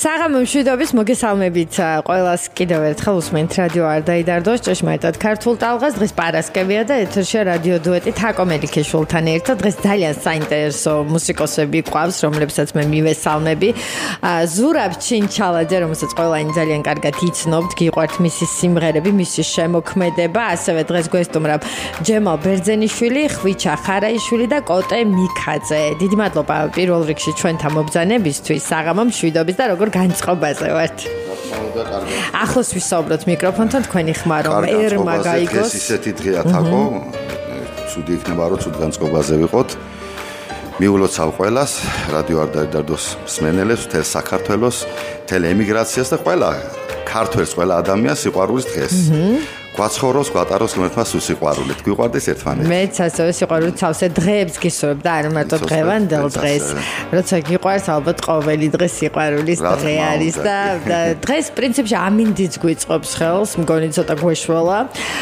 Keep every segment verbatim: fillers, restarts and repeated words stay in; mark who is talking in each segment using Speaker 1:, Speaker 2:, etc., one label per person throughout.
Speaker 1: საღამო მშვიდობის მოგესალმებით ყველას კიდევ ერთხელ უსმენთ რადიო არ დაიდარდოს ჭეშმარიტად ქართულ ტალღას დღეს პარასკევია და ეთერშია რადიო დუეტი თაკო მელიქიშვილთან ერთად დღეს ძალიან საინტერესო მუსიკოსები ყავს რომლებსაც მე მივესალმები ზურაბ ჩინჩალაძე რომელსაც ყველანი ძალიან კარგად იცნობთ გიყვართ მისი სიმღერები მისი შემოქმედება ასევე დღეს გვესტუმრა ჯემალ ბერძენიშვილი ხვიჩა ხარაიშვილი და კოტე მიქაძე დიდი მადლობა პირველ რიგში ჩვენთან მობრძანებისთვის საღამო მშვიდობის და როგორ განწყობაზე ვართ. ახლოს ვისაუბროთ მიკროფონთან თქვენი ხმა რომ ერმა გაიგოს.
Speaker 2: ეს ისეთი დღეა თაკო. ცუდი იქნება რომ ცუდ განწყობაზე ვიყოთ. მიულოცავ ყველას, რადიო არ დაიდარდოს მსმენელებს, მთელ საქართველოს, მთელ ემიგრაციას და ყველა ქართველს, ყველა ადამიანს სიყვარულის დღეს. გვაცხოვროს, გვატაროს ღმერთმა სიყვარულით. გვიყვარდეს ერთმანეთი.
Speaker 1: მეც ასევე სიყვარულით სავსე დღეებს გისურვებ და არ მარტო დღევანდელ დღეს. როცა გიყვარს ალბათ ყოველი დღე სიყვარულის დღე არის და დღეს პრინციპში ამინდიც გვიწყობს ხელს, მგონი ცოტა გვეშველა.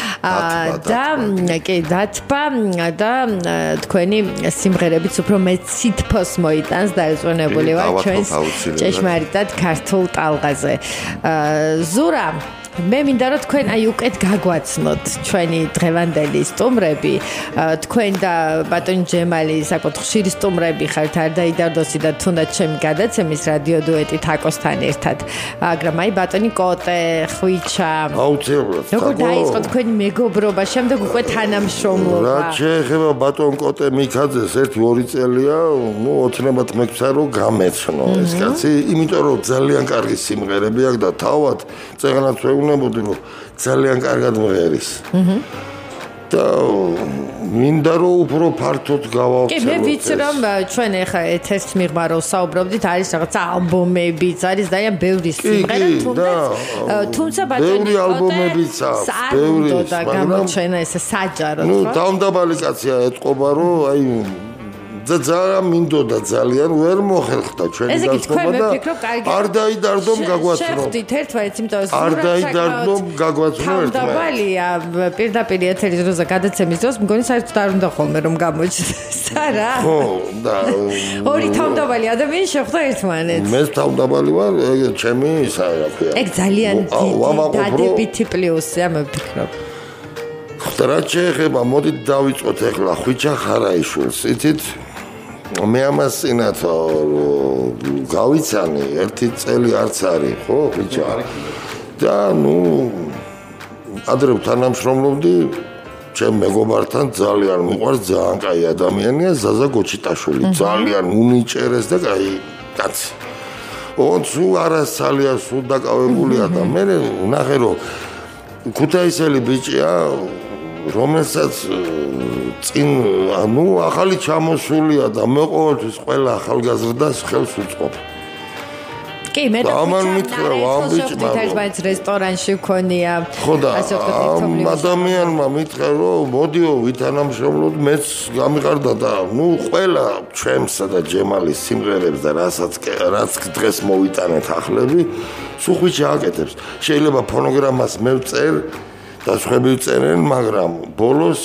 Speaker 1: და კი დათბა და თქვენი სიმღერებიც უფრო მეც სითფოს მოიტანს და ეწონებული ვარ ჩვენს ჭეშმარიტად ქართულ ტალღაზე. ზურა მე მინდა რომ თქვენ აი უკეთ გაგვაცნოთ ჩვენი დღევანდელი სტუმრები თქვენ და ბატონი ჯემალი საკუთ ხშირი სტუმრები ხართ არ დაიდარდოსი და თუნდაც ჩემი გადაცემის რადიო დუეტი თაკოსთან ერთად მაგრამ აი ბატონი კოტე ხვიჩა
Speaker 3: აუცილებლად
Speaker 1: როგორ დაიწყო თქვენი მეგობრობა შემდეგ უკვე თანამშრომლობა
Speaker 3: რა შეეხება ბატონ კოტე მიქაძეს ერთი ორი წელია ნუ ოცნებად მეკცა რომ გამეცნო ეს კაცი იმიტომ რომ ძალიან კარგი სიმღერები აქვს და თავად წეგნაც ნებოდი რომ ძალიან კარგად მღერის. აჰა. და მინდა რომ უფრო ფართოდ გავავწელოთ.
Speaker 1: კი მე ვიცი რომ ჩვენ ახლა ეთერს მიღმა რომ საუბრობდით არის რაღაც ალბომებიც არის ძალიან ბევრი სიმღერა თუმცა ბატონი
Speaker 3: ბევრი ალბომებიც აქვს
Speaker 1: ბევრი და გამოჩენა ესე საჯაროდ
Speaker 3: ნუ დავდაბალი კაცია ეთყობა რომ აი ძალიან მინდოდა ძალიან ვერ მოხერხდა ჩვენი გასწრება და არ დაიდარდომ გაგვაცნო.
Speaker 1: შეხვდით ერთმანეთს იმიტომ რომ
Speaker 3: არ დაიდარდომ გაგვაცნო ერთმანეთს.
Speaker 1: თავდაბალია პირდაპირ ეთერის დროზე გადაცემის დროს მგონი საერთოდ არ უნდა ხოლმე რომ გამოჩნდეს არა?
Speaker 3: ხო და
Speaker 1: ორი თავდაბალი ადამიანი შეხვდა ერთმანეთს.
Speaker 3: მე თავდაბალი ვარ ეგ ჩემი ისა რა ქვია.
Speaker 1: ეგ ძალიან დადებითი პლუსია მე ვფიქრობ.
Speaker 3: რა შეეხება მოდით დავიწყოთ ახლა ხვიჩა ხარაიშვილს იცით მე ამას წინათ გავიცანი ერთი წელი არც არის ხო ხვიჩა და ნუ ადრე თანამშრომლობდი ჩემ მეგობართან ძალიან მიყვარს ძალიან კაი ადამიანია ზაზა გოჩიტაშვილი ძალიან უნიჭერეს და კაი კაცი ონცუ არასალია სულ დაკავებულია და მე ნახე რომ ქუთაისელი ბიჭია რომელსაც წინ ანუ ახალი ჩამოსულია და მე ყოველთვის ყველა ახალგაზრდას ხელს უწყობ.
Speaker 1: კი მე და ამან მითხრა ამ ბიჭმა ერთმანეთს რესტორანში ვქონია.
Speaker 3: ხო და ამ ადამიანმა მითხრა რომ მოდიო ვითანამშრომლოთ მეც გამიყარდა და ნუ ყველა ჩემსა და ჯემალის სიმღერებს და რასაც რაც დღეს მოვიტანეთ ახლები სუხვიჩა აკეთებს. შეიძლება ფონოგრამას მე ვწერ და სხვები წერენ, მაგრამ ბოლოს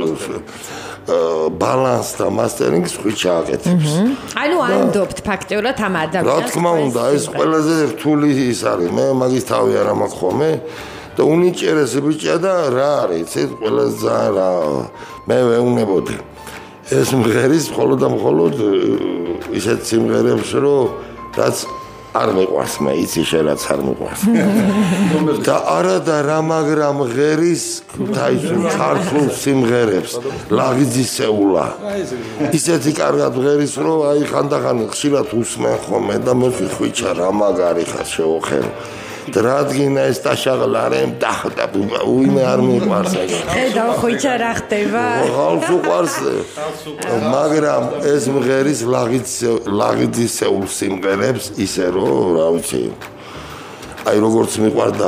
Speaker 3: ბალანს და მასტერინგს ხვიჩა აკეთებს.
Speaker 1: ანუ ანდობთ ფაქტიურად ამ ადამიანს.
Speaker 3: რა თქმა უნდა, ეს ყველაზე რთული ის არის. მე მაგის თავი არ მაქვს ხოლმე და უნიჭერესი ბიჭია და რა არის, იცით, ყველაზე ძალიან რა მე ვეუნებოდი. ეს მღერის მხოლოდ და მხოლოდ ისეთ სიმღერებს, რომ რაც არ მიყვარს მე იცი შენაც არ მიყვარს და არა და რა მაგრამ ღერის ქუთაისურ ქართულ სიმღერებს ლაღიძისეულა ისეთი კარგად ღერის რომ აი ხანდახან ხშირად უსმენ ხოლმე და მე ხვიჩა რა მაგარი ხარ შეოხერო დრადგინა ეს ტაშაღლარემ და უიმე არ მიყვარს ეგ
Speaker 1: ხედავ ხვიჩა რა ხდება
Speaker 3: ხალხს უყვარს მაგრამ ეს მღერის ლაღიძისეულ სიმღერებს ისე რომ რა ვიცი აი როგორც მიყვარდა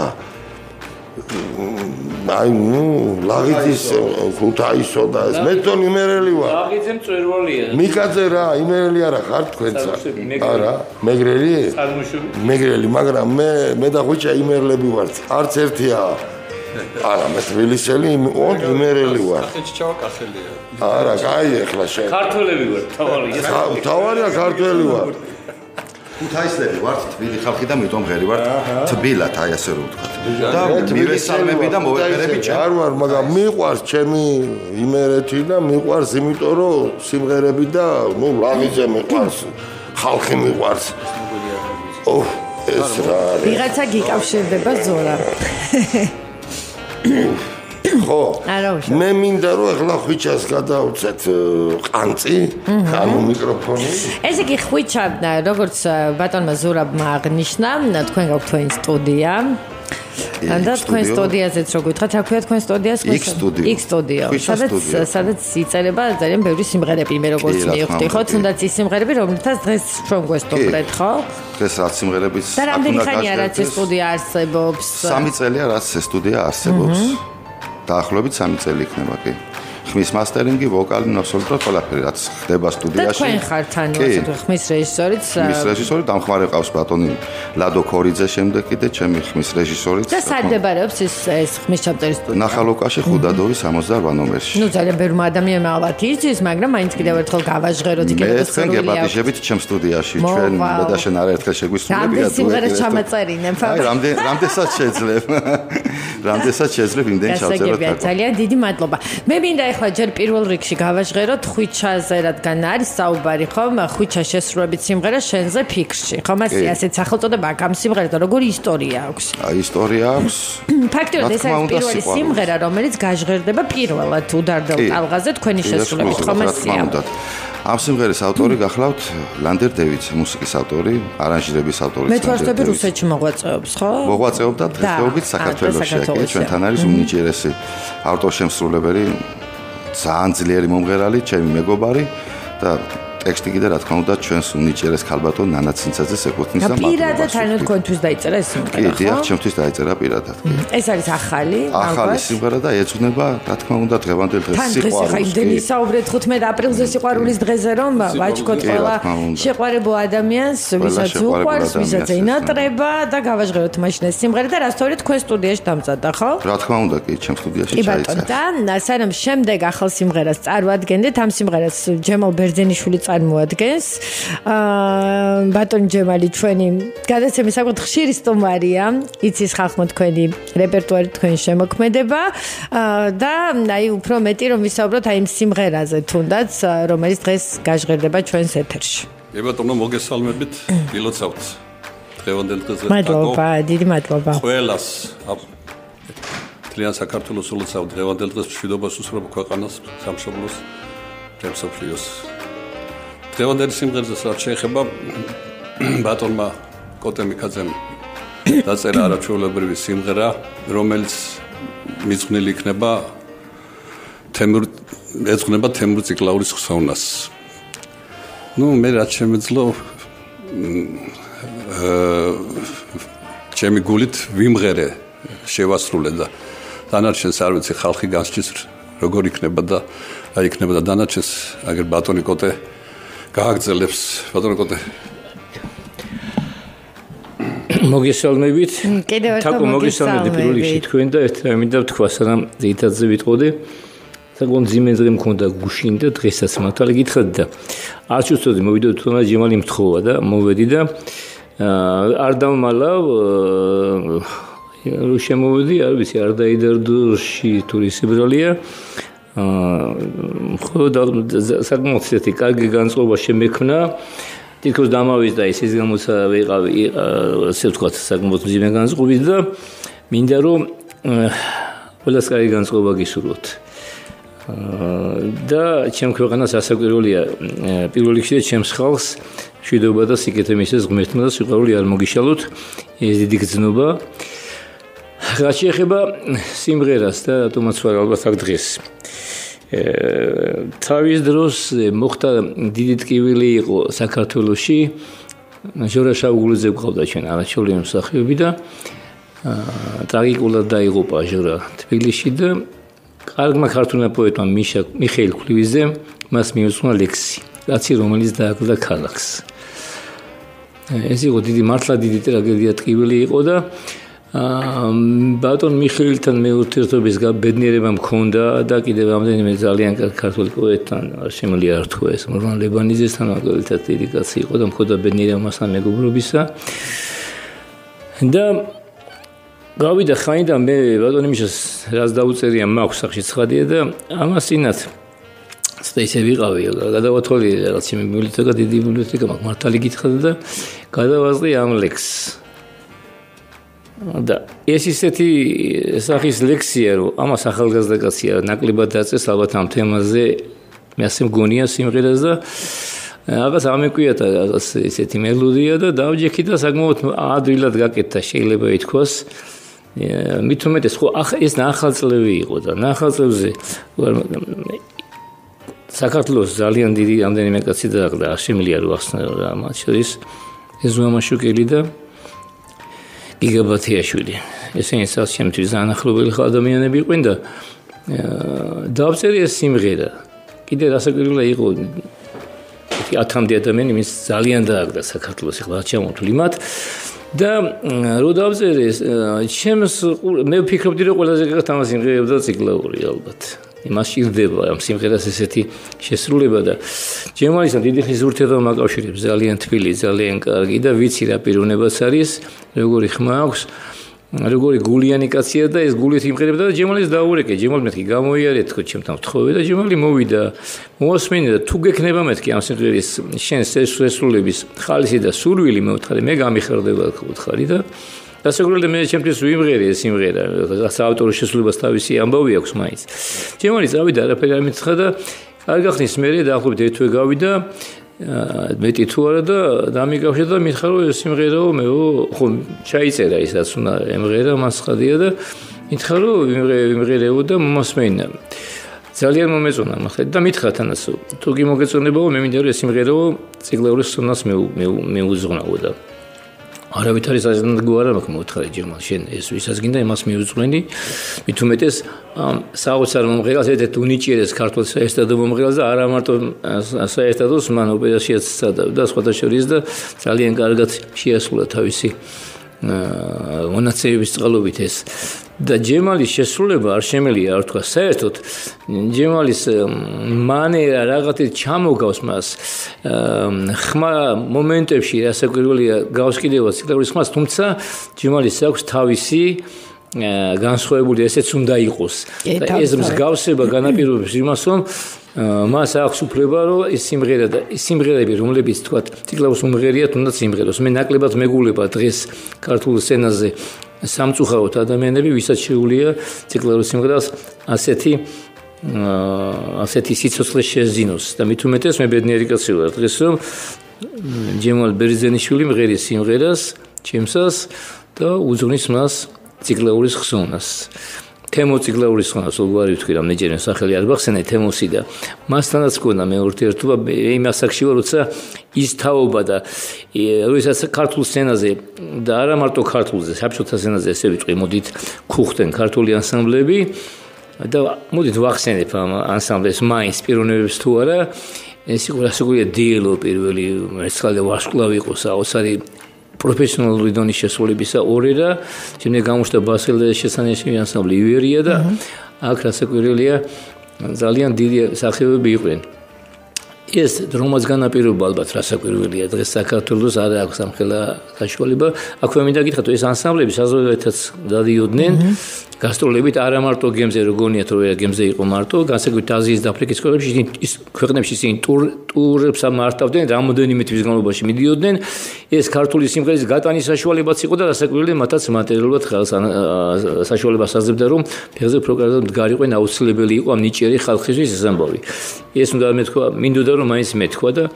Speaker 3: აი ნუ ლაღიძის ქუთაისო და ეს მე თვითონ იმერელი ვარ
Speaker 4: ლაღიძე მწვერვალია
Speaker 3: მიკაძე რა იმერელი არა ხარ თქვენცა არა მეგრელი მეგრელი მაგრამ მე მე და ხვიჩა იმერლები ვართ არც ერთია არა მე თბილისელი ონ იმერელი ვარ
Speaker 4: კახეთში ჩავაკახელია
Speaker 3: არა კაი ახლა შენ
Speaker 4: ქართველები ვარ თავარია
Speaker 3: თავარია ქართველი ვარ
Speaker 2: ქუთაისლები ვართ, თბილი ხალხი და მეტომ ღერი ვართ, თბილად აი ასე რომ ვთქვათ. და მივესალმები და მოვეღერები ჩემ.
Speaker 3: არ ვარ, მაგრამ მიყვარს ჩემი იმერეთი და მიყვარს იმიტომ რომ სიმღერები და ნუ ლავიძე მიყვარს, ხალხი მიყვარს. ოჰ, ეს რა არის?
Speaker 1: ვიღაცა გიკავშირდება ზურა.
Speaker 3: ხო, მე მინდა რომ ახლა ხვიჩას გადავწეთ ყანწი, ანუ მიკროფონი.
Speaker 1: ესე იგი ხვიჩა, როგორც ბატონმა ზურაბმა აღნიშნა, თქვენ გაქვთ თქვენი სტუდია. და თქვენ სტუდიაზეც რო გითხრათ, რა ქვია თქვენ სტუდიას?
Speaker 2: X სტუდიო.
Speaker 1: X სტუდიო. სადაც სადაც იწერება ძალიან ბევრი სიმღერები, მე როგორც მივხვდი, ხო, თუნდაც ის სიმღერები, რომლითაც დღეს ჩვენ გვესტუმრეთ, ხო?
Speaker 2: დღეს რაც სიმღერებიც
Speaker 1: და რამდენი ხანია რაც ეს სტუდია არსებობს?
Speaker 2: სამი წელია რაც ეს სტუდია არსებობს. დაახლოებით სამი წელი იქნება კი. ხმის მასტერინგი, ვოკალი, ნოსოლტრო, ყველაფერი რაც ხდება სტუდიაში.
Speaker 1: და თქვენ ხართ ანუ ასე ხმის რეჟისორიც?
Speaker 2: ხმის რეჟისორი დამხმარე ყავს ბატონი ლადო ქორიძე, შემდეგ კიდე ჩემი ხმის რეჟისორიც.
Speaker 1: და სად მდებარეობს ეს ეს ხმის ჩამწერის სტუდია?
Speaker 2: ნახალოკაში ხუდადოვის სამოცდაოთხ ნომერში.
Speaker 1: ნუ ძალიან ბევრი ადამიანმა ალბათ იცის, მაგრამ მაინც კიდევ ერთხელ გავაჟღეროთ იქ
Speaker 2: ეს თქვენ გებატიჟებით ჩემ სტუდიაში, ჩვენ მე და შენ არაერთხელ შეგვისრულებია.
Speaker 1: რამდენ სიმღერას ჩამაწერინებ?
Speaker 2: აი, რამდენ რამდენსაც შეძლებ. რამდენსაც შეძლებ იმდენ ჩავწეროთ.
Speaker 1: ძალიან დიდი მადლობა. მე მინდა ახლა ჯერ პირველ რიგში გავაჟღეროთ ხვიჩაზე, რადგან არის საუბარი, ხომ? ხვიჩა შესრულებით სიმღერა შენზე ფიქრში. ხომ ასე ასეთ სახელწოდება აქვს ამ სიმღერას და როგორი ისტორია აქვს?
Speaker 2: აი, ისტორია აქვს.
Speaker 1: ფაქტობრივად ეს არის პირველი სიმღერა, რომელიც გაჟღერდება პირველად უდარდელ ტალღაზე თქვენი შესრულებით, ხომ ასეა?
Speaker 2: ამ სიმღერის ავტორი გახლავთ ლანდერ დევიდს, მუსიკის ავტორი, არანჟირების ავტორი.
Speaker 1: მე თვითონ რუსეთში მოღვაწეობს, ხო?
Speaker 2: მოღვაწეობდა დღესდღეობით საქართველოში, აქ ჩვენთან არის უმნიჭიერესი ავტორშემსრულებელი, ძალიან ძლიერი მომღერალი, ჩემი მეგობარი და ტექსტი კიდე რა თქმა უნდა ჩვენს უნიჭიერეს ქალბატონ ნანა ცინცაძეს ეკუთვნის და მადლობა.
Speaker 1: პირადად ანუ თქვენთვის დაიწერა ეს სიმღერა, ხო?
Speaker 2: კი, დიახ, ჩემთვის დაიწერა პირადად.
Speaker 1: ეს არის ახალი,
Speaker 2: ახალი სიმღერა და ეძღვნება, რა თქმა უნდა, დღევანდელ დღეს
Speaker 1: სიყვარულს. თან დღეს იმდენი საუბრეთ ხუთმეტ აპრილზე სიყვარულის დღეზე, რომ ვაჭკოთ ყველა შეყვარებულ ადამიანს, ვისაც უყვარს, ვისაც ენატრება და გავაჟღეროთ მაშინ ეს სიმღერა და რასთავით თქვენ სტუდიაში დამზადდა, ხო?
Speaker 2: რა თქმა უნდა, კი, ჩემ სტუდიაში ჩაიწერა.
Speaker 1: და სანამ შემდეგ ახალ სიმღერას წარმოადგენდით, ამ სიმღერას ჯემალ ბერძენიშვილი წარმოადგენს. აა ბატონი ჯემალი ჩვენი გადაცემის საკუთარ ხშირი სტუმარია. იცის ხალხმა თქვენი რეპერტუარი, თქვენი შემოქმედება და აი უფრო მეტი რომ ვისაუბროთ აი იმ სიმღერაზე თუნდაც რომელიც დღეს გაჟღერდება ჩვენს ეთერში.
Speaker 4: მე ბატონო მოგესალმებით, ილოცავთ დღევანდელ დღეზე.
Speaker 1: მადლობა, დიდი მადლობა.
Speaker 4: ყველას თლიან საქართველოს ულოცავთ დღევანდელ დღეს მშვიდობას უსურვებ ქვეყანას, სამშობლოს, რემსოფლიოს. დღევანდელი სიმღერაზე რაც შეეხება ბატონმა კოტე მიქაძემ დაწერა არაჩვეულებრივი სიმღერა, რომელიც მიძღვნილი იქნება თემურ ეძღვნება თემურ ციკლაურის ხსოვნას. ნუ მე რაც შემეძლო ჩემი გულით ვიმღერე, შევასრულე და დანარჩენს არ ვიცი ხალხი განსჭის როგორ იქნება და რა იქნება და დანარჩენს აგერ ბატონი კოტე გააგრძელებს ბატონო კოტე.
Speaker 5: მოგესალმებით.
Speaker 1: კიდევ ერთხელ
Speaker 5: თაკო მოგესალმებით პირველ რიგში თქვენ და ერთ რამე მინდა ვთქვა, სანამ ძირითადზე ვიტყოდე. საკონ ძიმე დღე მქონდა გუშინ და დღესაც მართალი გითხრათ და არ შევწოდე მოვიდო თონა ჯემალი მთხოვა და მოვედი და არ დამმალავ რო შემოვედი, არ ვიცი, არ დაიდარდოში ტურისტებია. აა ხო და საკმაოდ ისეთი კარგი განწყობა შემექმნა. თითქოს დამავიდა ის ის გამოცა ვიყავი ასე ვთქვათ საკმაოდ ძიმე განწყობით და მინდა რომ ყველას კარგი განწყობა გისურვოთ. და ჩემ ქვეყანას ასაკვირველია პირველ რიგში ჩემს ხალხს მშვიდობა და სიკეთე მისცეს ღმერთმა და სიყვარული არ მოგიშალოთ, ეს დიდი გრძნობა. რაც შეეხება სიმღერას და რატომაც ვარ ალბათ აქ დღეს. თავის დროს მოხდა დიდი ტკივილი იყო საქართველოში. ჟორა შავგულიძე გვყავდა ჩვენ არაჩვეული მსახიობი და ტრაგიკულად დაიღუპა ჟორა თბილისში და კარგმა ქართულმა პოეტმა მიშა მიხეილ ქლივიძემ მას მიუძღვნა ლექსი, კაცი რომელიც დააკლდა ქალაქს. ეს იყო დიდი მართლა დიდი ტრაგედია ტკივილი იყო და ბატონ მიხეილთან მე ურთიერთობის გაბედნიერება მქონდა და კიდევ რამდენიმე ძალიან ქართული პოეტთან შემიძლია არ თქვა ეს მურვან ლებანიძესთან მაგალითად დიდი კაცი იყო და მქონდა ბედნიერება მასთან მეგობრობისა და გავიდა ხაინდა მე ბატონი მიშას რაც დაუწერია მაქვს სახში ცხადია და ამასინათ და ისე ვიყავი გადავათვალე რაღაც ბიბლიოთეკა დიდი ბიბლიოთეკა მაგ მართალი გითხრა და გადავაზრი ამ ლექსს და ეს ისეთი სახის ლექსია რომ ამას ახალგაზრდა კაცია ნაკლებად დაწეს ალბათ ამ თემაზე მე ასე მგონია სიმღერას და რაღაც ამეკვიატა რაღაც ისეთი მელოდია და დავჯექი და საკმაოდ ადვილად გაკეთდა შეიძლება ითქვას მით უმეტეს ხო ეს ნახალწლევი იყო და ნახალწლევზე საქართველოს ძალიან დიდი რამდენიმე კაცი დააგდა შემიძლია რომ ახსნა მათ შორის ეზოა მაშუკელი და გიგა ბათიაშვილი ესენი სასიამოვნო ზანახლობელი ადამიანები იყვნენ და დავწერე ეს სიმღერა კიდე რასაკვირველია იყო ათამდე ადამიანი მის ძალიან დააგდა საქართველოს ახლა ჩამოთვლი მათ და რო დავწერე ჩემს მე ვფიქრობდი რომ ყველაზე კარგად ამას იმღერებდა ციკლაური ალბათ იმას ირდება ამ სიმღერას ესეთი შესრულება და ჯემალისთან დიდი ხნის ურთიერთობა მაკავშირებს ძალიან თბილი ძალიან კარგი და ვიცი რა პიროვნებაც არის როგორი ხმა აქვს როგორი გულიანი კაცია და ეს გულით იმღერებდა და ჯემალის დაურეკე ჯემალ მეთქი გამოიარე თქო ჩემთან ვთხოვე და ჯემალი მოვიდა მოასმენდა და თუ გექნება მეთქი ამ სიმღერის შენს შესრულების ხალისი და სურვილი მეუთხარი მე გამიხარდება უთხარი და დასაკვირველია მე ჩემთვის ვიმღერი ეს სიმღერა საავტორო შესრულებას თავისი ამბავი აქვს მაინც ჯემალი წავიდა არაფერი არ მითხრა და არ გახნის მე დაახლოებით ერთ თვე გავიდა მეტი თუ არა და დამიკავშირდა და მითხრა რომ ეს სიმღერა მეო ხო ჩაიწერა ისაც უნდა ემღერა მას ხადია და მითხრა რომ ვიმღერეო და მომასმენა ძალიან მომეწონა მახლა და მითხრა თანაც თუ კი მოგეწონებაო მე მინდა რომ ეს სიმღერაო ციკლაურის სუნას მე მე უზღვნაო და არავით არის ასეთ გვარა მაქვს მოთხარი ჯერმან შენ ეს ვისაც გინდა იმას მიუძღვენი მით უმეტეს საოცარ მომღერალს ერთ უნიჭიერეს ქართულ საესტრადო მომღერალს და არა მარტო საესტრადოს მან ოპერაციაც სცადა სხვათა შორის და ძალიან კარგად შეასრულა თავისი მონაცემების წყალობით ეს და ჯემალის შესრულება არ შემელია არ თქვა საერთოდ ჯემალის მანერა რაღაცით ჩამოგავს მას ხმა მომენტებში რასაკვირველია გავს კიდევაც ციკლაურის ხმას თუმცა ჯემალის აქვს თავისი განსხვავებული ესეც უნდა იყოს და ეს მსგავსება განაპირობებს იმას რომ მას აქვს უფლება რომ ეს სიმღერა და ეს სიმღერები რომლებიც თქვა ციკლაურის უმღერია თუნდაც სიმღეროს მე ნაკლებად მეგულება დღეს ქართულ სცენაზე სამწუხაროდ ადამიანები ვისაც შეუძლია ციკლაურის სიმღერას ასეთი ასეთი სიცოცხლე შეზინოს და მით უმეტეს მე ბედნიერი კაცი ვარ დღეს რომ ჯემალ ბერძენიშვილი მღერის სიმღერას ჩემსას და უძღვნის მას ციკლაურის ხსოვნას თემო ციკლაურის ხსოვნას უგვარი ვთქვი რომ ნეჯერენ სახელი არ ბახსენე თემოსი და მასთანაც გქონდა მე ურთიერთობა იმ ასაკში ვარ როცა ის თაობა და როდესაც ქართულ სცენაზე და არა მარტო ქართულზე საბჭოთა სცენაზე ესე ვიტყვი მოდით ქუხდნენ ქართული ანსამბლები და მოდით ვახსენებ ამ ანსამბლებს მაინც პიროვნებებს თუ არა ეს იყო რასაკვირველია დიელო პირველი მეცხადე ვარსკვლავი იყო საოცარი პროფესიონალური დონის შესრულებისა ორერა შემდეგ გამოჩნდა ბასილეს შესანიშნავი ანსამბლი ივერია და აქ რასაკვირველია ძალიან დიდი სახეობები იყვნენ ეს დრომაც განაპირობა ალბათ რასაკვირველია დღეს საქართველოს არ აქვს ამხელა საშუალება აქვე მინდა გითხრათ ეს ანსამბლები საზოგადოებითაც დადიოდნენ გასტროლებით არა მარტო გემზე როგორიათ რომ გემზე იყო მარტო განსაკუთრებით აზიის და აფრიკის ქვეყნებში ის ქვეყნებში ისინი ტურებს მართავდნენ რამოდენიმე თვის განმავლობაში მიდიოდნენ ეს ქართული სიმღერის გატანის საშუალებაც იყო და რასაკვირველია მათაც მატერიალურად საშუალებას აძლევდა რომ ფეხზე პროგრამაზე მდგარიყვენ აუცილებელი იყო ამ ნიჭიერი ხალხისთვის ეს ამბავი ეს უნდა მეთქვა მინდოდა რომ მაინც მეთქვა და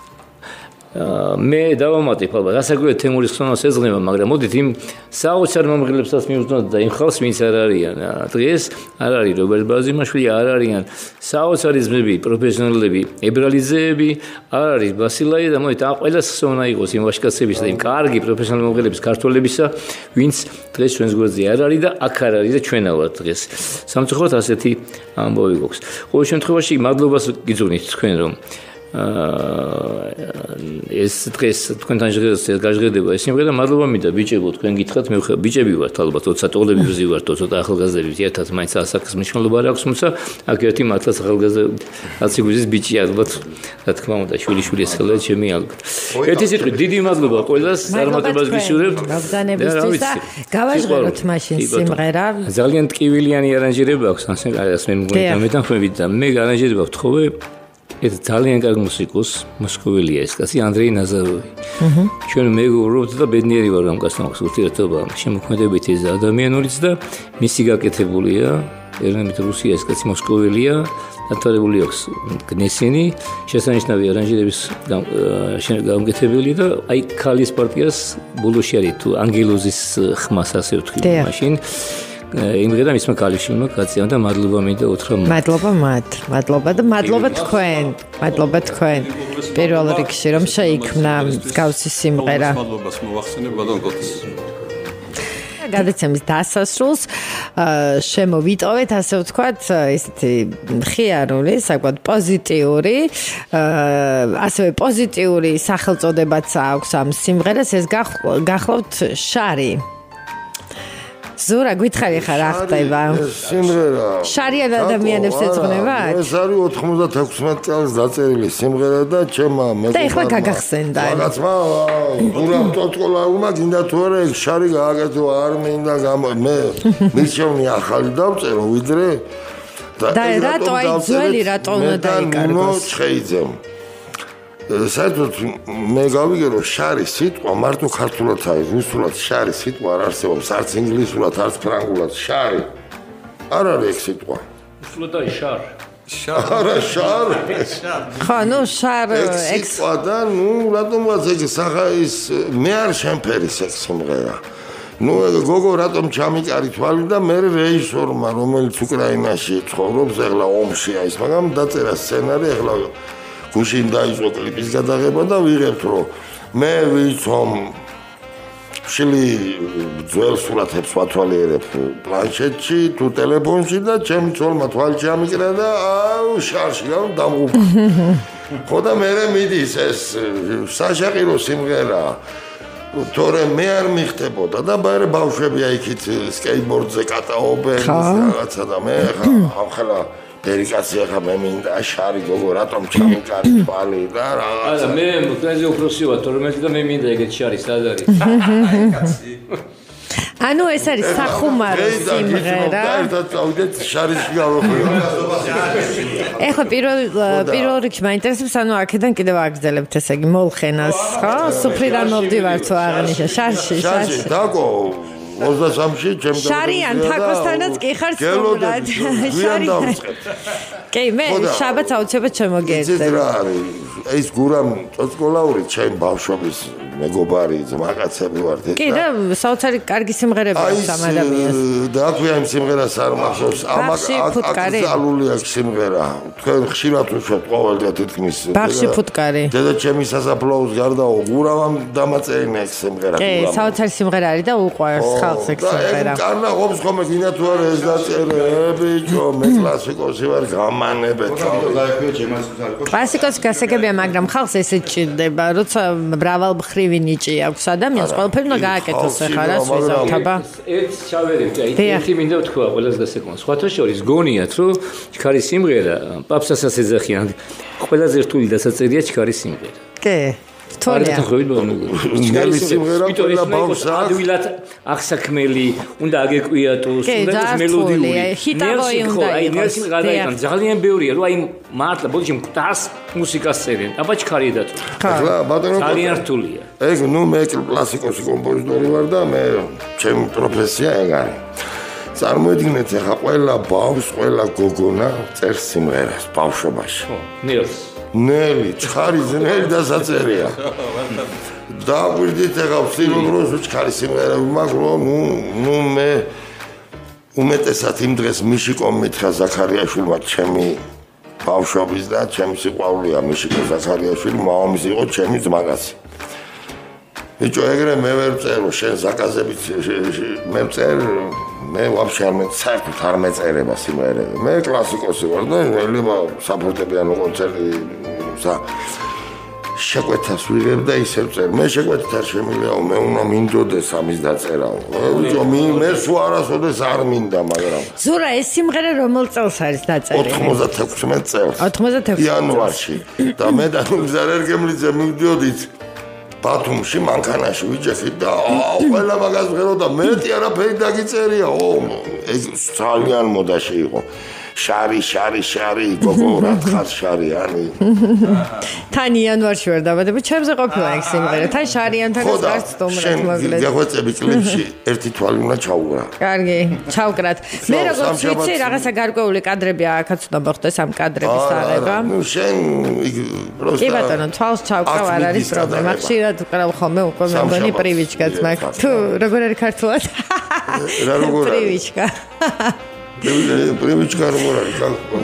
Speaker 5: მე დავამატებ ალბათ რასაკვირველია თემურის ხსოვნას ეძღვნება მაგრამ მოდით იმ საოცარ მომღერლებსაც მივუძვნოთ და იმ ხალხს ვინც არ არიან დღეს არ არის რობერტ ბაზიმაშვილი არ არიან საოცარი ძმები პროფესიონალები ებრალიძეები არ არის ბასილაი და მოდით ამ ყველას ხსოვნა იყოს იმ ვაჟკაცების და იმ კარგი პროფესიონალი მომღერლების ქართველებისა ვინც დღეს ჩვენს გვერდზე არ არის და აქ არ არის და ჩვენ ავართ დღეს სამწუხაროდ ასეთი ამბავი გვაქვს ყოველ შემთხვევაში მადლობას გიძვნით თქვენ რომ ეს დღეს თქვენთან ჟღერს გაჟღერდება ეს სიმღერა მადლობა მინდა ბიჭებო თქვენ გითხრათ მე ბიჭები ვართ ალბათ ცოტა ტოლები ვზივართ ცოტა ახალგაზრდები ერთად მაინც ასაკის მნიშვნელობა არ აქვს თუმცა აქ ერთი მართლაც ახალგაზრდა აცი გვიზის ბიჭი ალბათ რა თქმა უნდა შვილიშვილი ესხელა ჩემი ალბათ ერთი სიტყვით დიდი მადლობა ყველას წარმატებას გისურვებთ
Speaker 1: ბაგდანებისთვის და გავაჟღეროთ მაშინ სიმღერა
Speaker 5: ძალიან ტკივილიანი არანჟირება აქვს ასე მე მგონი დამეთანხმებით და მე არანჟირება ვთხოვე ეს ძალიან კარგი მუსიკოსი მოსკოველია ეს კაცი ანდრეი ნაზაროვი. ჩვენ მეგობრობთ და ბედნიერი ვარ ამ კაცთან ურთიერთობა შემოქმედებითი ადამიანურიც და მისი გაკეთებულია ერნებით რუსია ეს კაცი მოსკოველია დათვალებული აქვს გნესინი შესანიშნავი არანჟირების გამგეთებელი და აი ქალის პარტიას ბოლოში არის თუ ანგელოზის ხმას ასე ვთქვი მაშინ იმღერა მისმა ქალიშვილმა გაწინა და მადლობა მინდა უთხრა
Speaker 1: მადლობა მათ მადლობა და მადლობა თქვენ მადლობა თქვენ პირველ რიგში რომ შეიქმნა მსგავსი სიმღერა
Speaker 4: მადლობას მოვახსენებ გადავკოთეს
Speaker 1: გადაცემის დასასრულს შემოვიტოვეთ ასე ვთქვათ ესეთი მხიარული საკმაოდ პოზიტიური ასევე პოზიტიური სახელწოდებაც აქვს ამ სიმღერას ეს გახლავთ შარი ზურა გითხარი ხარ რა ხდება
Speaker 3: სიმღერა
Speaker 1: შარიან ადამიანებს ეძღვნება
Speaker 3: ეს არის ოთხმოცდათექვსმეტ წელს დაწერილი სიმღერა და ჩემმა
Speaker 1: და ეხლა გაგახსენდა
Speaker 3: რაღაცმა გურამ ტოტკოლაურმა გინდა თუ არა ეგ შარი გააკეთო არ მინდა მე მისჩემი ახალი დავწერო ვიდრე
Speaker 1: და რატო აი ძველი რატო უნდა დაიკარგოს
Speaker 3: შეიძემ საერთოდ მე გავიგერო შარი სიტყვა მარტო ქართულად არის რუსულად შარი სიტყვა არ არსებობს არც ინგლისურად არც ფრანგულად შარი არ არის ეგ სიტყვა
Speaker 5: რუსულად არის შარ
Speaker 3: არა შარ
Speaker 1: ხო ნუ შარ
Speaker 3: ეგ სიტყვა და ნუ რატომაც ეგ სახა ის მე არ შემფერის ეგ სიმღერა ნუ გოგო რატომ ჩამიკარი თვალი და მე რეჟისორმა რომელიც უკრაინაში ცხოვრობს ეხლა ომშია ის მაგრამ დაწერა სცენარი ეხლა გუშინ დაიწყო კლიპის გადაღება და ვიღებთ რომ მე ვიცომ შილი ძველ სურათებს ვათვალიერებ პლანშეტში თუ ტელეფონში და ჩემი ცოლმა თვალი ჩამიკრა და აუ შარში რა დამღუპა ხო და მე მიდის ეს საშაყირო სიმღერა თორე მე არ მიხდებოდა და ბარე ბავშვებია იქით სკეიტბორდზე კატაობენ რაღაცა და მე ახლა დერიკაცია ხა მე მინდა შარი გოგო რატომ ჩამიკარი თვალი და რაღაცა
Speaker 5: არა მე მოკრაზე უფროსი ვარ თორემ და მე მინდა ეგეთ შარი სად არის
Speaker 1: ანუ ეს არის სახუმარო სიმღერა
Speaker 3: ერთად წავიდეთ შარიში გავახვიო
Speaker 1: ეხლა პირველ პირველ რიგში მაინტერესებს ანუ აქედან კიდევ აგრძელებთ ესე იგი მოლხენას ხო სუფრიდან მოვდივარ თუ აღნიშნა შარში
Speaker 3: შარში დაკო ოცდასამში ჩემ და
Speaker 1: შარიან თაკოსთანაც კი ხარ სწორად შარიან კი მე შაბათს აუცილებლად შემოგეძებ
Speaker 3: რა არის ეს გურამ ტოტკოლაური ჩემ ბავშვობის მეგობარი ძმაკაცები ვართ
Speaker 1: კი და საოცარი კარგი სიმღერები აქვს ამ ადამიანს
Speaker 3: და აქვეა იმ სიმღერას არ მახსოვს
Speaker 1: ბახში
Speaker 3: ალული აქვს სიმღერა თქვენ ხშირად უშვებთ ყოველდღე თითქმის
Speaker 1: ბახში ფუტკარი
Speaker 3: დედა ჩემი სასაფლაოს გარდაო გურავამ დამაწერინა ეს სიმღერა
Speaker 1: კი საოცარი სიმღერა არის და უყვარს ხალხს ეს სიმღერა
Speaker 3: კარნა ხობს ხომ გინდა თუ არა ეს დაწერე ბიჭო მე კლასიკოსი ვარ გამანებეთ
Speaker 1: კლასიკოსი გასაგებია მაგრამ ხალხს ესე ჭირდება როცა მრავალ მხრივი ნიჭი აქვს ადამიანს ყველაფერი უნდა გააკეთოს ახლა რას ვიზავთ აბა
Speaker 5: ერთ ჩავერებთ აი ერთი მინდა ვთქვა ყველას გასაკონს სხვათა შორის გონიათ რომ ჩქარი სიმღერა პაპსასაც ეძახიან ყველაზე რთული დასაწერია ჩქარი სიმღერა
Speaker 1: კი თორია
Speaker 3: ჩქარი სიმღერა ყველა ბავშვს
Speaker 5: ადვილად აღსაქმელი უნდა აგეკვიატოს უნდა ეს მელოდიური
Speaker 1: ჰიტავოი უნდა იყოს
Speaker 5: გადაიტან ძალიან ბევრია რომ აი მართლა ბოდიში მკვდარს მუსიკას წერენ აბა ჩქარი დაწვა
Speaker 3: ახლა ბატონო
Speaker 5: ძალიან რთულია
Speaker 3: ეგ ნუ მე კლასიკოსი კომპოზიტორი ვარ და მე ჩემი პროფესია ეგ არის წარმოიდგინეთ ახლა ყველა ბავშვს ყველა გოგონა წერს სიმღერას ბავშვობაში
Speaker 5: ხო ნელს
Speaker 3: ნელი ჩხარი ზნელი დასაწერია და გვირდით ახლა ვცდილობ რომ ჩხარი სიმღერები მაქვს რომ ნუ ნუ მე უმეტესად იმ დღეს მიშიკო მითხრა ზაქარიაშვილმა ჩემი ბავშვობის და ჩემი სიყვარულია მიშიკო ზაქარიაშვილი მამამისი იყო ჩემი ძმაკაცი ბიჭო ეგრე მე ვერ წერო შენ ზაკაზებით მე წერ მე ვაფშე არ მე საერთოდ არ მეწერება სიმღერები მე კლასიკოსი ვარ და ელება საფორტეპიანო კონცერტი ხმსა შეკვეთას ვიღებ და ისევ წერ. მე შეკვეთით არ შემიძლია, მე უნდა მინდოდეს ამის დაწერაო. ბიჭო, მე სულ არასოდეს არ მინდა, მაგრამ
Speaker 1: ზურა, ეს სიმღერა რომელ წელს არის დაწერილი?
Speaker 3: ოთხმოცდათექვსმეტ წელს.
Speaker 1: ოთხმოცდათექვსმეტ
Speaker 3: იანვარში. და მე და ნუგზარ ერგემლიძე მივდიოდით ბათუმში მანქანაში ვიჯექით და ყველა მაგას ვღერო და მეტი არაფერი დაგიწერია. ო, ეს ძალიან მოდაში იყო. შარი, შარი, შარი, გოგო, რა თხარ შარიანი.
Speaker 1: თან იანვარში ვარ დაბადები, ჩემზე ყოფილა ეს სიმღერა. თან შარიანთანაც გარც სტუმრად მოკლედ.
Speaker 3: შენ გაღვაწები კლიპში ერთი თვალი უნდა ჩაუგრა.
Speaker 1: კარგი, ჩავკრათ. მე როგორც ვიცი, რაღაცა გარკვეული კადრები აქაც უნდა მოხდეს ამ კადრების აღება.
Speaker 3: ნუ შენ პროსტა
Speaker 1: კი ბატონო, თვალს ჩავკრავ, არ არის პრობლემა. ხშირად ვკრავ ხოლმე უკვე მე მგონი პრივიჩკაც მაქვს. თუ როგორ არის ქართულად?
Speaker 3: რა როგორ არის?
Speaker 1: პრივიჩკა.
Speaker 3: პრივიჩკა როგორ არის?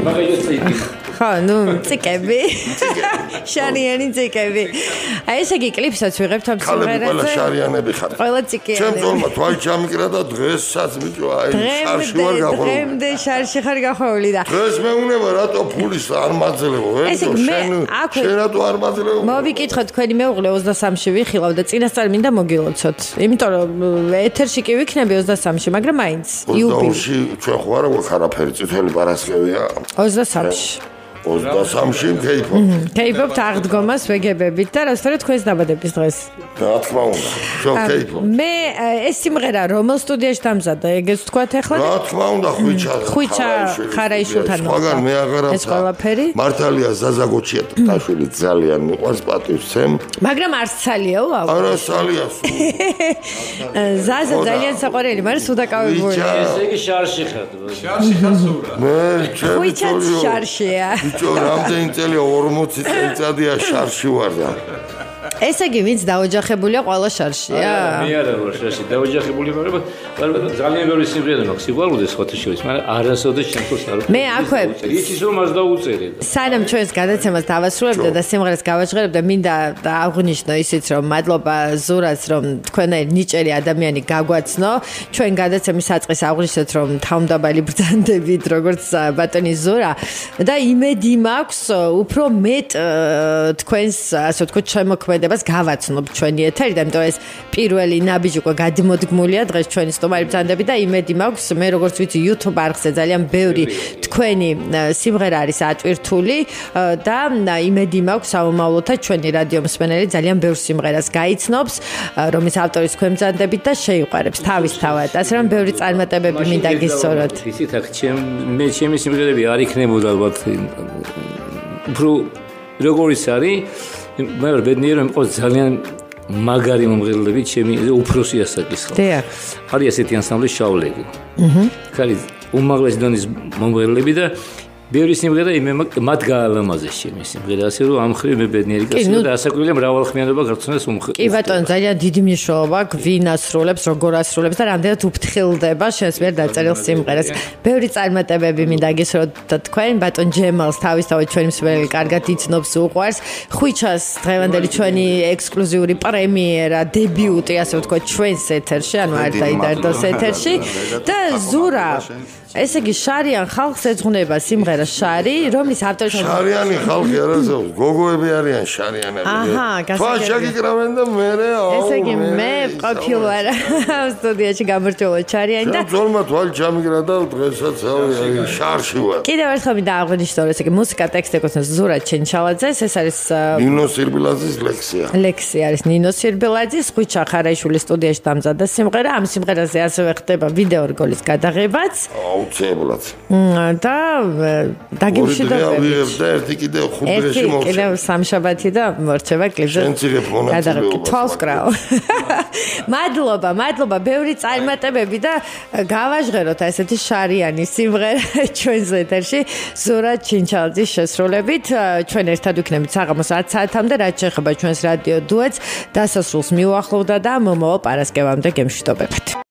Speaker 1: ხო, ნუ ციკები. შარიანი ციკები. აი ესე იგი კლიპსაც ვიღებთ ამ სიმღერაზე.
Speaker 3: ყველა შარიანები ხარ.
Speaker 1: ყველა ციკიანი.
Speaker 3: ჩემ ძოლმა თვალი ჩამიკრა და დღესაც ბიჭო აი შარში ვარ გახვეული.
Speaker 1: დღემდე შარში ხარ გახვეული და
Speaker 3: დღეს მეუნება რატო ფულის არ მაძლებო?
Speaker 1: ესე იგი მე აქვე
Speaker 3: შენ რატო არ მაძლებო?
Speaker 1: მოვიკითხოთ თქვენი მეუღლე ოცდასამში ვიხილავ და წინასწარ მინდა მოგილოცოთ. იმიტომ რომ ეთერში კი ვიქნები ოცდასამში, მაგრამ მაინც
Speaker 3: ოცდაორში ჩვენ ხო არა გვაქვს არაფერი, წითელი პარასკევია.
Speaker 1: ოცდასამში
Speaker 3: ოცდასამში მქეიფობ.
Speaker 1: ქეიფობთ აღდგომას ვეგებებით და რასთორე თქვენს დაბადების დღეს.
Speaker 3: რა თქმა უნდა, შო ქეიფობ.
Speaker 1: მე ეს სიმღერა რომელ სტუდიაში დამზადდა, ეგეც თქვათ ახლა?
Speaker 3: რა თქმა უნდა, ხვიჩა.
Speaker 1: ხვიჩა ხარაიშვილთან.
Speaker 3: სხვაგან მე აღარავ.
Speaker 1: ეს ყველაფერი?
Speaker 3: მართალია ზაზაგოჩია ტაშვილი ძალიან მიყვარს პატივცემ.
Speaker 1: მაგრამ არ სცალიაო?
Speaker 3: არა სალია სულ.
Speaker 1: ზაზა ძალიან საყვარელი, მაგრამ სუდაკავებული.
Speaker 5: ესე იგი შარში ხარ. შარში ხარ სურა.
Speaker 3: მე ჩემი
Speaker 1: ხვიჩა შარშია.
Speaker 3: ბიჭო, რამდენი წელია ორმოცი წელიწადია შარში ვარ და
Speaker 1: ესე იგი ვინც დაოჯახებულია ყველა შარშია?
Speaker 5: მე არა ვარ შარში დაოჯახებული, მაგრამ ძალიან ბევრი სიმღერა მაქვს სიყვარულზე სხვათა შორის, მაგრამ არასოდეს შემთხვევაში არ
Speaker 1: მე აქვე
Speaker 5: იცის რომ მას დაუწერე.
Speaker 1: სანამ ჩვენს გადაცემას დავასრულებდა და სიმღერას გავაჟღერებდა, მინდა აღვნიშნო ისიც რომ მადლობა ზურას რომ თქვენაირ ნიჭერი ადამიანი გაგვაცნო. ჩვენ გადაცემის საწყის აღვნიშნეთ რომ თავმდაბალი ბრძანდებით როგორც ბატონი ზურა და იმედი მაქვს უფრო მეტ თქვენს ასე ვთქვათ შემოქმედებას გავაცნობ ჩვენი ეთერი და იმიტომ ეს პირველი ნაბიჯი უკვე გადმოდგმულია დღეს ჩვენი სტუმარი ბრძანდები და იმედი მაქვს მე როგორც ვიცი YouTube არხზე ძალიან ბევრი თქვენი სიმღერა არის ატვირთული და იმედი მაქვს ამომავლოთა ჩვენი რადიო მსმენელი ძალიან ბევრ სიმღერას გაიცნობს რომლის ავტორი თქვენ ბრძანდებით და შეიყვარებს თავისთავად ასე რომ ბევრი წარმატებები მინდა გისურვოთ.
Speaker 5: ისიც აქ ჩემ მე ჩემი სიმღერები არ იქნებოდა ალბათ უფრო როგორიც არის მე ვერ ბედნიერი რომ იყოს ძალიან მაგარი მომღერლები ჩემი უფროსი ასაკის.
Speaker 1: დიახ.
Speaker 5: არის ასეთი ანსამბლი შავლები. აჰა. ხარის უმაღლესი დონის მომღერლები და ბევრი სიმღერა იმ მათ გაალამაზეს ჩემი სიმღერა ასე რომ ამ ხრივ მე ბედნიერი გასულა და ასაკვირველია მრავალხმიანობა გაწონეს უმხ.
Speaker 1: კი ბატონო ძალიან დიდი მნიშვნელობა გვინ ასრულებს როგორ ასრულებს და რამდენად უფრთხილდება შენს მიერ დაწერილ სიმღერას. ბევრი წარმატებები მინდა გისურვოთ და თქვენ ბატონ ჯემალს თავისთავად ჩვენი მსმენელი კარგად იცნობს უყვარს. ხვიჩას დღევანდელი ჩვენი ექსკლუზიური პრემიერა დებიუტი ასე ვთქვათ ჩვენს ეთერში ანუ არ დაიდარდოს ეთერში და ზურა ესე იგი შარიან ხალხს ეძღვნება სიმღერა შარი, რომლის ავტორი
Speaker 3: შარიანი ხალხი არასოდეს, გოგოები არიან შარიანები.
Speaker 1: აჰა, გასაგებია.
Speaker 3: თვა შეგიკრავენ და მერე აუ.
Speaker 1: ესე იგი მე ყოფილვარ სტუდიაში გამორჩეულად შარიანი და
Speaker 3: ძოლმა თვალი ჩამიგრა და დღესაც აი შარში ვარ.
Speaker 1: კიდევ ერთხელ მინდა აღვნიშნო, ესე იგი მუსიკა ტექსტი ეკუთვნის ზურა ჩენჩალაძეს, ეს არის
Speaker 3: ნინო სირბილაძის ლექსია.
Speaker 1: ლექსია არის ნინო სირბილაძის, ხვიჩა ხარაიშვილის სტუდიაში დამზადდა სიმღერა, ამ სიმღერაზე ასევე ხდება ვიდეო რგოლის გადაღებაც. აუცილებლად. და დაგიმშვიდობებით.
Speaker 3: და ერთი კიდე ხუთ დღეში მოვჭრა.
Speaker 1: კიდე სამშაბათი და მორჩება კლიპზე.
Speaker 3: შენციგებ მონაწილეობას.
Speaker 1: თვალსკრავ. მადლობა, მადლობა, ბევრი წარმატებები და გავაჟღეროთ ესეთი შარიანი სიმღერა ჩვენს ეთერში ზურა ჩინჩალაძის შესრულებით. ჩვენ ერთად ვიქნებით საღამოს ათ საათამდე, რაც შეეხება ჩვენს რადიო დუეტს, დასასრულს მიუახლოვდა და მომავალ პარასკევამდე გემშვიდობებთ.